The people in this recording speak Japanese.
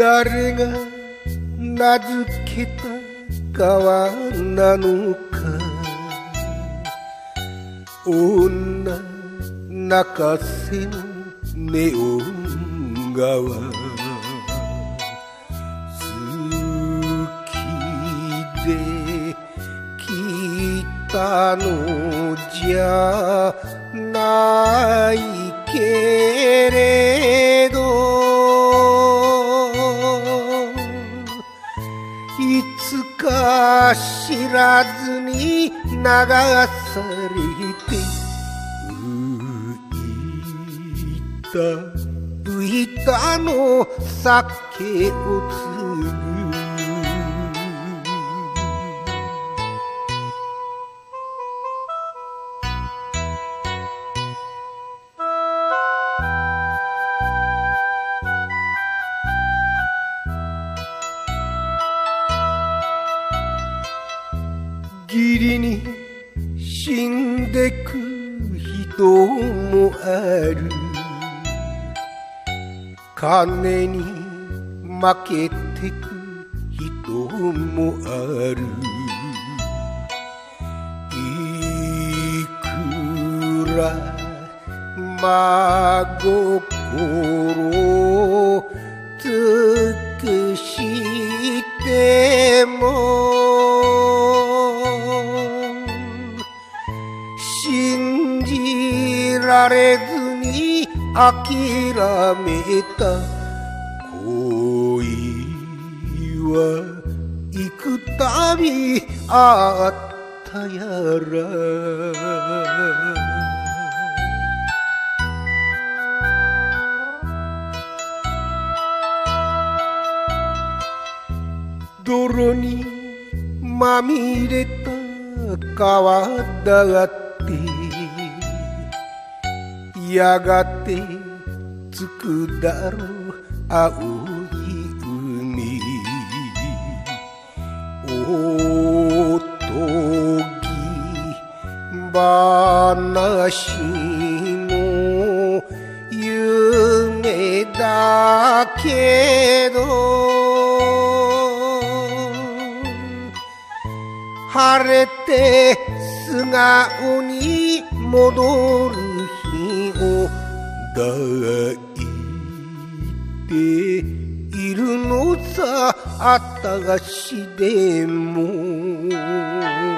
誰が名付けた川なのか、女泣かせのネオン川、好きで来たのじゃないけれど、いつか知らずに流されて浮いたの酒を継ぐ。義理に死んでく人もある、金に負けてく人もある。いくら真心尽くしても信じられずに諦めた恋は幾たびあったやら。泥にまみれた川だってやがてつくだろう青い海。おとぎ話の夢だけど、晴れて素顔に戻る日を抱いているのさ、あたしでも。